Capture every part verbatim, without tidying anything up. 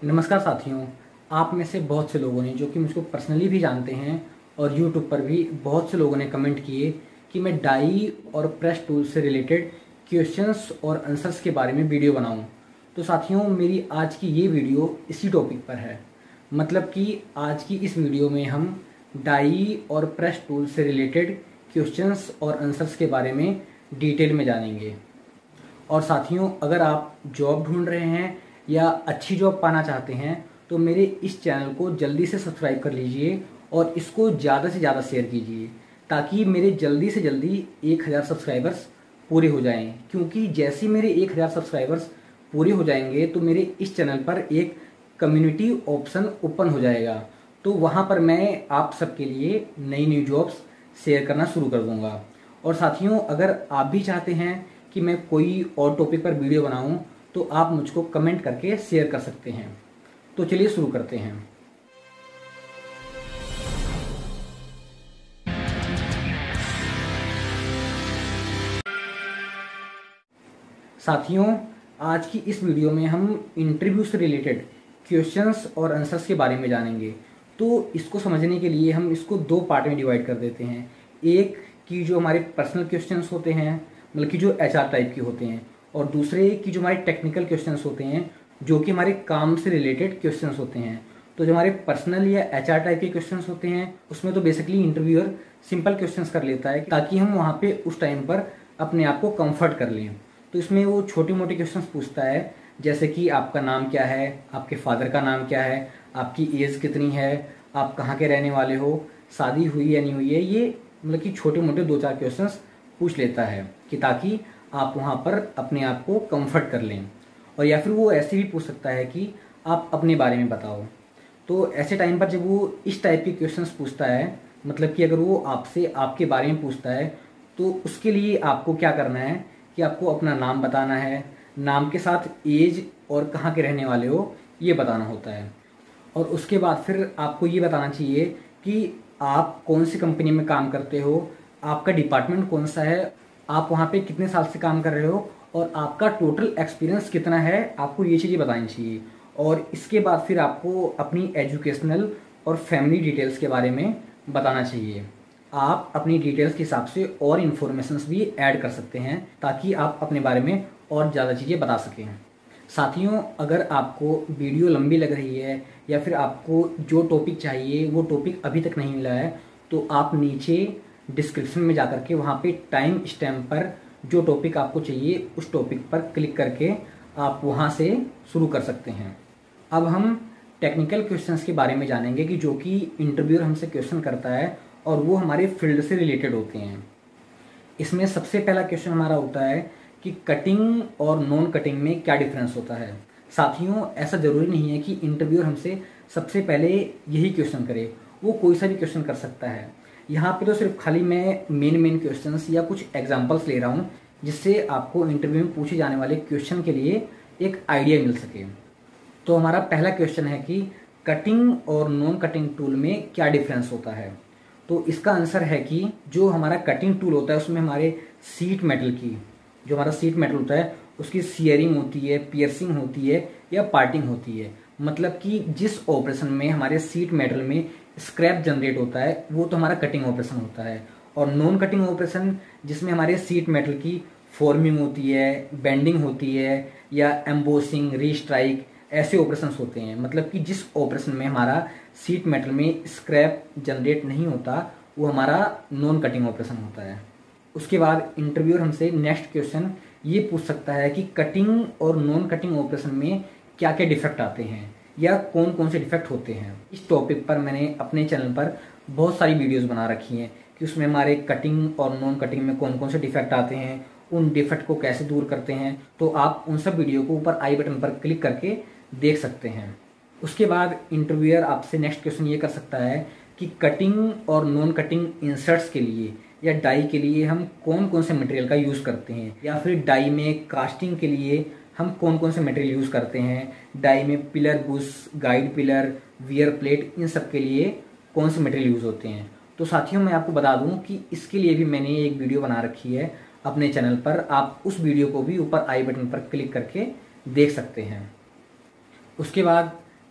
नमस्कार साथियों, आप में से बहुत से लोगों ने जो कि मुझको पर्सनली भी जानते हैं और यूट्यूब पर भी बहुत से लोगों ने कमेंट किए कि मैं डाई और प्रेस टूल से रिलेटेड क्वेश्चंस और आंसर्स के बारे में वीडियो बनाऊं। तो साथियों, मेरी आज की ये वीडियो इसी टॉपिक पर है। मतलब कि आज की इस वीडियो में हम डाई और प्रेस टूल से रिलेटेड क्वेश्चंस और आंसर्स के बारे में डिटेल में जानेंगे। और साथियों, अगर आप जॉब ढूंढ रहे हैं या अच्छी जॉब पाना चाहते हैं तो मेरे इस चैनल को जल्दी से सब्सक्राइब कर लीजिए और इसको ज़्यादा से ज़्यादा शेयर कीजिए ताकि मेरे जल्दी से जल्दी एक हज़ार सब्सक्राइबर्स पूरे हो जाएं। क्योंकि जैसे मेरे एक हज़ार सब्सक्राइबर्स पूरे हो जाएंगे तो मेरे इस चैनल पर एक कम्युनिटी ऑप्शन ओपन हो जाएगा, तो वहाँ पर मैं आप सबके लिए नई नई जॉब्स शेयर करना शुरू कर दूँगा। और साथियों, अगर आप भी चाहते हैं कि मैं कोई और टॉपिक पर वीडियो बनाऊं तो आप मुझको कमेंट करके शेयर कर सकते हैं। तो चलिए शुरू करते हैं। साथियों, आज की इस वीडियो में हम इंटरव्यू से रिलेटेड क्वेश्चंस और आंसर्स के बारे में जानेंगे। तो इसको समझने के लिए हम इसको दो पार्ट में डिवाइड कर देते हैं। एक कि जो हमारे पर्सनल क्वेश्चंस होते हैं, मतलब कि जो एच आर टाइप के होते हैं, और दूसरे की जो हमारे टेक्निकल क्वेश्चंस होते हैं जो कि हमारे काम से रिलेटेड क्वेश्चंस होते हैं। तो जो हमारे पर्सनल या एच आर टाइप के क्वेश्चंस होते हैं उसमें तो बेसिकली इंटरव्यूअर सिंपल क्वेश्चंस कर लेता है ताकि हम वहाँ पे उस टाइम पर अपने आप को कंफर्ट कर लें। तो इसमें वो छोटे मोटे क्वेश्चंस पूछता है, जैसे कि आपका नाम क्या है, आपके फादर का नाम क्या है, आपकी एज कितनी है, आप कहाँ के रहने वाले हो, शादी हुई या नहीं हुई है। ये मतलब कि छोटे मोटे दो चार क्वेश्चंस पूछ लेता है कि ताकि आप वहाँ पर अपने आप को कंफर्ट कर लें। और या फिर वो ऐसे भी पूछ सकता है कि आप अपने बारे में बताओ। तो ऐसे टाइम पर जब वो इस टाइप के क्वेश्चंस पूछता है, मतलब कि अगर वो आपसे आपके बारे में पूछता है तो उसके लिए आपको क्या करना है कि आपको अपना नाम बताना है, नाम के साथ एज और कहाँ के रहने वाले हो ये बताना होता है। और उसके बाद फिर आपको ये बताना चाहिए कि आप कौन सी कंपनी में काम करते हो, आपका डिपार्टमेंट कौन सा है, आप वहाँ पे कितने साल से काम कर रहे हो और आपका टोटल एक्सपीरियंस कितना है, आपको ये चीज़ें बतानी चाहिए। और इसके बाद फिर आपको अपनी एजुकेशनल और फैमिली डिटेल्स के बारे में बताना चाहिए। आप अपनी डिटेल्स के हिसाब से और इन्फॉर्मेशंस भी ऐड कर सकते हैं ताकि आप अपने बारे में और ज़्यादा चीज़ें बता सकें। साथियों, अगर आपको वीडियो लंबी लग रही है या फिर आपको जो टॉपिक चाहिए वो टॉपिक अभी तक नहीं मिला है तो आप नीचे डिस्क्रिप्शन में जाकर के वहाँ पे टाइम स्टैम्प पर जो टॉपिक आपको चाहिए उस टॉपिक पर क्लिक करके आप वहाँ से शुरू कर सकते हैं। अब हम टेक्निकल क्वेश्चंस के बारे में जानेंगे कि जो कि इंटरव्यूअर हमसे क्वेश्चन करता है और वो हमारे फील्ड से रिलेटेड होते हैं। इसमें सबसे पहला क्वेश्चन हमारा होता है कि कटिंग और नॉन कटिंग में क्या डिफरेंस होता है। साथियों, ऐसा ज़रूरी नहीं है कि इंटरव्यूअर हमसे सबसे पहले यही क्वेश्चन करे, वो कोई सा भी क्वेश्चन कर सकता है। यहाँ पे तो सिर्फ खाली मैं मेन मेन क्वेश्चंस या कुछ एग्जांपल्स ले रहा हूँ जिससे आपको इंटरव्यू में पूछे जाने वाले क्वेश्चन के लिए एक आइडिया मिल सके। तो हमारा पहला क्वेश्चन है कि कटिंग और नॉन कटिंग टूल में क्या डिफरेंस होता है। तो इसका आंसर है कि जो हमारा कटिंग टूल होता है उसमें हमारे सीट मेटल की जो हमारा सीट मेटल होता है उसकी सीयरिंग होती है, पियर्सिंग होती है या पार्टिंग होती है। मतलब कि जिस ऑपरेशन में हमारे सीट मेटल में स्क्रैप जनरेट होता है वो तो हमारा कटिंग ऑपरेशन होता है। और नॉन कटिंग ऑपरेशन जिसमें हमारे सीट मेटल की फॉर्मिंग होती है, बेंडिंग होती है या एम्बोसिंग, रीस्ट्राइक, ऐसे ऑपरेशंस होते हैं। मतलब कि जिस ऑपरेशन में हमारा सीट मेटल में स्क्रैप जनरेट नहीं होता वो हमारा नॉन कटिंग ऑपरेशन होता है। उसके बाद इंटरव्यूअर हमसे नेक्स्ट क्वेश्चन ये पूछ सकता है कि कटिंग और नॉन कटिंग ऑपरेशन में क्या क्या डिफेक्ट आते हैं या कौन कौन से डिफेक्ट होते हैं। इस टॉपिक पर मैंने अपने चैनल पर बहुत सारी वीडियोस बना रखी हैं कि उसमें हमारे कटिंग और नॉन कटिंग में कौन कौन से डिफेक्ट आते हैं, उन डिफेक्ट को कैसे दूर करते हैं। तो आप उन सब वीडियो को ऊपर आई बटन पर क्लिक करके देख सकते हैं। उसके बाद इंटरव्यूअर आपसे नेक्स्ट क्वेश्चन ये कर सकता है कि कटिंग और नॉन कटिंग इंसर्ट्स के लिए या डाई के लिए हम कौन कौन से मटेरियल का यूज़ करते हैं, या फिर डाई में कास्टिंग के लिए हम कौन कौन से मटेरियल यूज़ करते हैं, डाई में pillar bush, guide pillar, wear plate, इन सब के लिए कौन से मटेरियल यूज़ होते हैं। तो साथियों, मैं आपको बता दूं कि इसके लिए भी मैंने एक वीडियो बना रखी है अपने चैनल पर। आप उस वीडियो को भी ऊपर आई बटन पर क्लिक करके देख सकते हैं। उसके बाद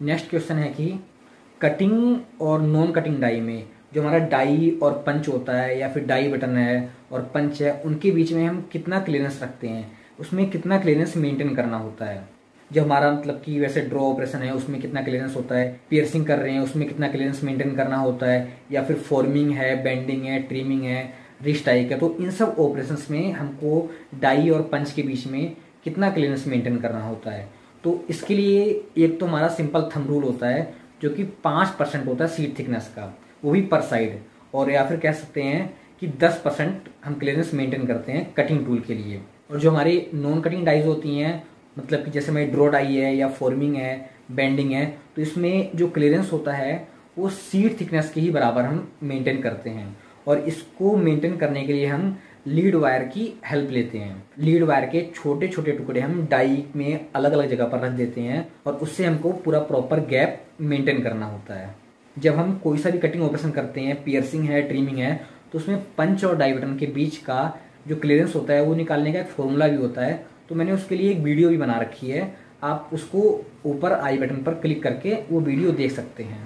नेक्स्ट क्वेश्चन है कि कटिंग और नॉन कटिंग डाई में जो हमारा डाई और पंच होता है या फिर डाई बटन है और पंच है, उनके बीच में हम कितना क्लियरेंस रखते हैं, उसमें कितना क्लियरेंस मेंटेन करना होता है। जो हमारा मतलब कि वैसे ड्रॉ ऑपरेशन है उसमें कितना क्लियरेंस होता है, पियर्सिंग कर रहे हैं उसमें कितना क्लियरेंस मेंटेन करना होता है, या फिर फॉर्मिंग है, बेंडिंग है, ट्रिमिंग है, रिस्ट डाई का, तो इन सब ऑपरेशंस में हमको डाई और पंच के बीच में कितना क्लियरेंस मेंटेन करना होता है। तो इसके लिए एक तो हमारा सिंपल थंब रूल होता है जो कि पाँच परसेंट होता है सीट थिकनेस का, वो भी पर साइड, और या फिर कह सकते हैं कि दस परसेंट हम क्लियरेंस मेंटेन करते हैं कटिंग टूल के लिए। और जो हमारी नॉन कटिंग डाइज होती हैं, मतलब कि जैसे हमारी ड्रॉ डाई है या फॉर्मिंग है, बेंडिंग है, तो इसमें जो क्लियरेंस होता है वो सीट थिकनेस के ही बराबर हम मेंटेन करते हैं। और इसको मेंटेन करने के लिए हम लीड वायर की हेल्प लेते हैं। लीड वायर के छोटे छोटे टुकड़े हम डाई में अलग अलग जगह पर रख देते हैं और उससे हमको पूरा प्रॉपर गैप मेंटेन करना होता है। जब हम कोई सा भी कटिंग ऑपरेशन करते हैं, पियर्सिंग है, ट्रिमिंग है, तो उसमें पंच और डाई बटन के बीच का जो क्लियरेंस होता है वो निकालने का एक फॉर्मूला भी होता है। तो मैंने उसके लिए एक वीडियो भी बना रखी है, आप उसको ऊपर आई बटन पर क्लिक करके वो वीडियो देख सकते हैं।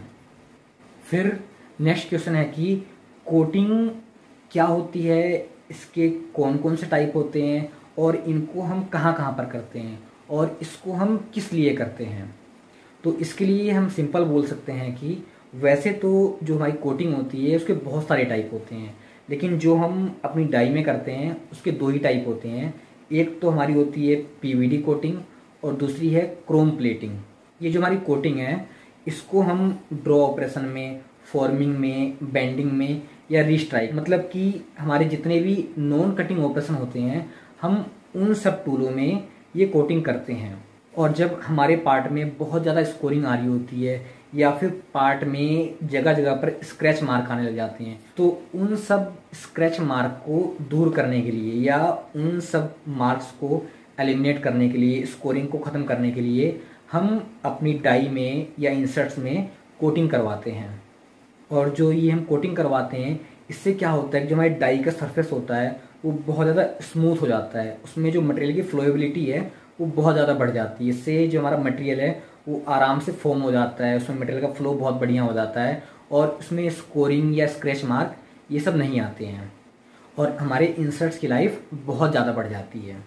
फिर नेक्स्ट क्वेश्चन है कि कोटिंग क्या होती है, इसके कौन कौन से टाइप होते हैं और इनको हम कहाँ कहाँ पर करते हैं और इसको हम किस लिए करते हैं। तो इसके लिए हम सिंपल बोल सकते हैं कि वैसे तो जो हमारी कोटिंग होती है उसके बहुत सारे टाइप होते हैं, लेकिन जो हम अपनी डाई में करते हैं उसके दो ही टाइप होते हैं। एक तो हमारी होती है पीवीडी कोटिंग और दूसरी है क्रोम प्लेटिंग। ये जो हमारी कोटिंग है इसको हम ड्रॉ ऑपरेशन में, फॉर्मिंग में, बेंडिंग में या रिस्ट्राइक, मतलब कि हमारे जितने भी नॉन कटिंग ऑपरेशन होते हैं हम उन सब टूलों में ये कोटिंग करते हैं। और जब हमारे पार्ट में बहुत ज़्यादा स्कोरिंग आ रही होती है या फिर पार्ट में जगह जगह पर स्क्रैच मार्क आने लग जाते हैं, तो उन सब स्क्रैच मार्क को दूर करने के लिए या उन सब मार्क्स को एलिमिनेट करने के लिए, स्कोरिंग को ख़त्म करने के लिए हम अपनी डाई में या इंसर्ट्स में कोटिंग करवाते हैं। और जो ये हम कोटिंग करवाते हैं इससे क्या होता है कि जो हमारी डाई का सरफेस होता है वो बहुत ज़्यादा स्मूथ हो जाता है, उसमें जो मटेरियल की फ्लोएबिलिटी है वो बहुत ज़्यादा बढ़ जाती है। इससे जो हमारा मटेरियल है वो आराम से फॉर्म हो जाता है, उसमें मटेरियल का फ्लो बहुत बढ़िया हो जाता है और उसमें स्कोरिंग या स्क्रैच मार्क ये सब नहीं आते हैं और हमारे इंसर्ट्स की लाइफ बहुत ज़्यादा बढ़ जाती है।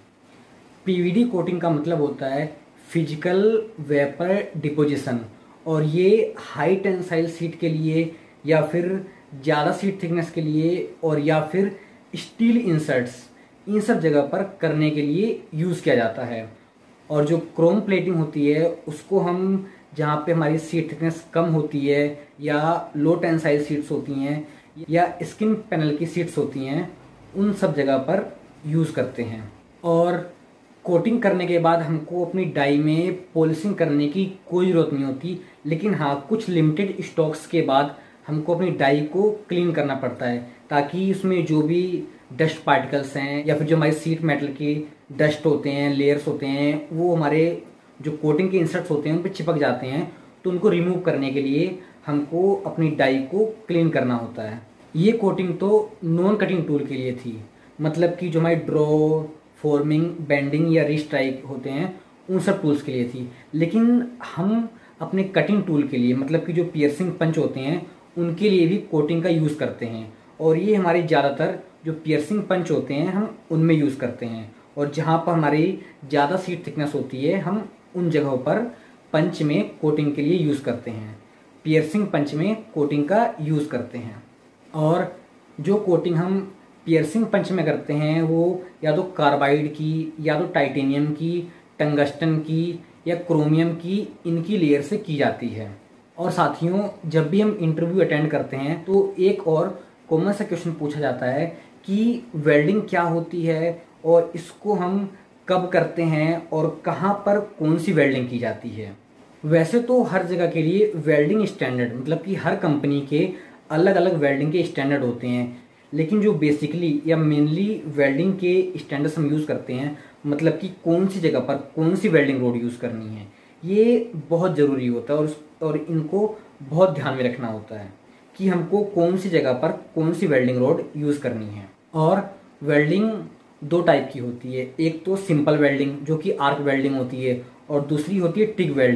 पीवीडी कोटिंग का मतलब होता है फिजिकल वेपर डिपोजिशन, और ये हाई टेंसाइल सीट के लिए या फिर ज़्यादा सीट थिकनेस के लिए और या फिर स्टील इंसर्ट्स, इन सब जगह पर करने के लिए यूज़ किया जाता है। और जो क्रोम प्लेटिंग होती है उसको हम जहाँ पे हमारी सीट थिकनेस कम होती है या लो टेंसाइल सीट्स होती हैं या स्किन पैनल की सीट्स होती हैं, उन सब जगह पर यूज़ करते हैं। और कोटिंग करने के बाद हमको अपनी डाई में पॉलिशिंग करने की कोई ज़रूरत नहीं होती, लेकिन हाँ कुछ लिमिटेड स्टॉक्स के बाद हमको अपनी डाई को क्लीन करना पड़ता है ताकि उसमें जो भी डस्ट पार्टिकल्स हैं या फिर जो हमारी सीट मेटल की डस्ट होते हैं, लेयर्स होते हैं, वो हमारे जो कोटिंग के इंसर्ट्स होते हैं उन पर चिपक जाते हैं, तो उनको रिमूव करने के लिए हमको अपनी डाई को क्लीन करना होता है। ये कोटिंग तो नॉन कटिंग टूल के लिए थी, मतलब कि जो हमारी ड्रॉ, फॉर्मिंग, बेंडिंग या रिस्ट्राइक होते हैं उन सब टूल्स के लिए थी। लेकिन हम अपने कटिंग टूल के लिए, मतलब कि जो पियर्सिंग पंच होते हैं उनके लिए भी कोटिंग का यूज़ करते हैं, और ये हमारे ज़्यादातर जो पियर्सिंग पंच होते हैं हम उनमें यूज़ करते हैं, और जहाँ पर हमारी ज़्यादा सीट थिकनेस होती है हम उन जगहों पर पंच में कोटिंग के लिए यूज़ करते हैं, पियर्सिंग पंच में कोटिंग का यूज़ करते हैं। और जो कोटिंग हम पियर्सिंग पंच में करते हैं वो या तो कार्बाइड की या तो टाइटेनियम की, टंगस्टन की या क्रोमियम की, इनकी लेयर से की जाती है। और साथियों, जब भी हम इंटरव्यू अटेंड करते हैं तो एक और कॉमन सा क्वेश्चन पूछा जाता है कि वेल्डिंग क्या होती है और इसको हम कब करते हैं और कहाँ पर कौन सी वेल्डिंग की जाती है। वैसे तो हर जगह के लिए वेल्डिंग स्टैंडर्ड, मतलब कि हर कंपनी के अलग अलग वेल्डिंग के स्टैंडर्ड होते हैं, लेकिन जो बेसिकली या मेनली वेल्डिंग के स्टैंडर्ड्स हम यूज़ करते हैं, मतलब कि कौन सी जगह पर कौन सी वेल्डिंग रोड यूज़ करनी है, ये बहुत ज़रूरी होता है और और इनको बहुत ध्यान में रखना होता है कि हमको कौन सी जगह पर कौन सी वेल्डिंग रोड यूज़ करनी है। और वेल्डिंग दो टाइप की होती है, एक तो सिंपल वेल्डिंग जो कि आर्क वेल्डिंग होती है और दूसरी होती है टिग वेल्डिंग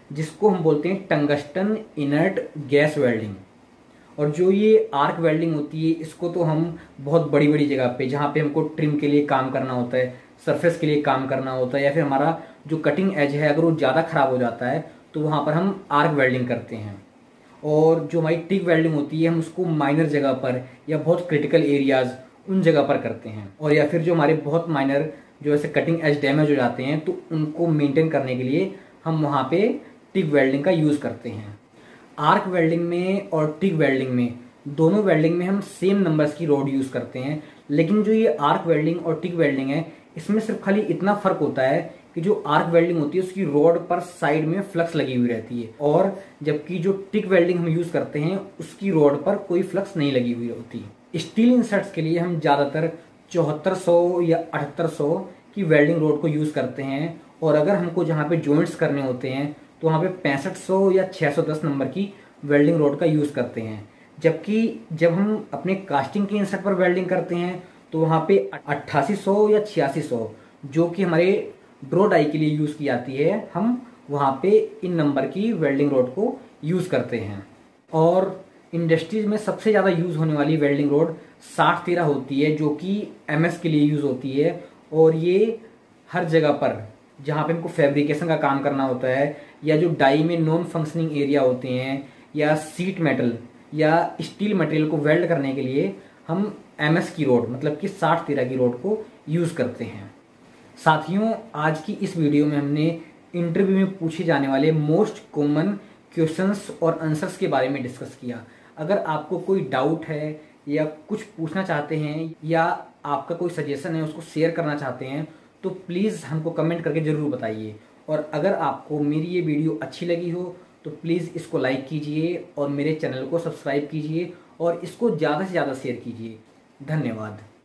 जिसको हम बोलते हैं टंगस्टन इनर्ट गैस वेल्डिंग। और जो ये आर्क वेल्डिंग होती है, इसको तो हम बहुत बड़ी बड़ी जगह पे, जहाँ पे हमको ट्रिम के लिए काम करना होता है, सरफेस के लिए काम करना होता है, या फिर हमारा जो कटिंग एज है अगर वो ज़्यादा ख़राब हो जाता है तो वहाँ पर हम आर्क वेल्डिंग करते हैं। और जो हमारी टिक वेल्डिंग होती है, हम उसको माइनर जगह पर या बहुत क्रिटिकल एरियाज़ उन जगह पर करते हैं। और या फिर जो हमारे बहुत माइनर जो ऐसे कटिंग एज डैमेज हो जाते हैं तो उनको मेंटेन करने के लिए हम वहाँ पे टिक वेल्डिंग का यूज़ करते हैं। आर्क वेल्डिंग में और टिक वेल्डिंग में, दोनों वेल्डिंग में हम सेम नंबर्स की रॉड यूज़ करते हैं, लेकिन जो ये आर्क वेल्डिंग और टिक वेल्डिंग है इसमें सिर्फ खाली इतना फ़र्क होता है कि जो आर्क वेल्डिंग होती है उसकी रॉड पर साइड में फ्लक्स लगी हुई रहती है, और जबकि जो टिक वेल्डिंग हम यूज़ करते हैं उसकी रॉड पर कोई फ्लक्स नहीं लगी हुई होती। स्टील इंसर्ट्स के लिए हम ज़्यादातर चौहत्तर सौ या अठहत्तर सौ की वेल्डिंग रॉड को यूज़ करते हैं, और अगर हमको जहाँ पे जॉइंट्स करने होते हैं तो वहाँ पे पैंसठ सौ या छः सौ दस नंबर की वेल्डिंग रॉड का यूज़ करते हैं। जबकि जब हम अपने कास्टिंग के इंसर्ट पर वेल्डिंग करते हैं तो वहाँ पे अट्ठासी सौ या छियासी सौ, जो कि हमारे ड्रॉ डाई के लिए यूज़ की जाती है, हम वहाँ पे इन नंबर की वेल्डिंग रॉड को यूज़ करते हैं। और इंडस्ट्रीज में सबसे ज़्यादा यूज़ होने वाली वेल्डिंग रॉड साठ तेरह होती है, जो कि एमएस के लिए यूज़ होती है। और ये हर जगह पर जहाँ पे हमको फैब्रिकेशन का काम करना होता है, या जो डाई में नॉन फंक्शनिंग एरिया होते हैं, या सीट मेटल या स्टील मटेरियल को वेल्ड करने के लिए हम एमएस की रॉड मतलब कि साठ तेरह की रॉड को यूज़ करते हैं। साथियों, आज की इस वीडियो में हमने इंटरव्यू में पूछे जाने वाले मोस्ट कॉमन क्वेश्चंस और आंसर्स के बारे में डिस्कस किया। अगर आपको कोई डाउट है या कुछ पूछना चाहते हैं या आपका कोई सजेशन है उसको शेयर करना चाहते हैं तो प्लीज़ हमको कमेंट करके ज़रूर बताइए। और अगर आपको मेरी ये वीडियो अच्छी लगी हो तो प्लीज़ इसको लाइक कीजिए और मेरे चैनल को सब्सक्राइब कीजिए और इसको ज़्यादा से ज़्यादा शेयर कीजिए। धन्यवाद।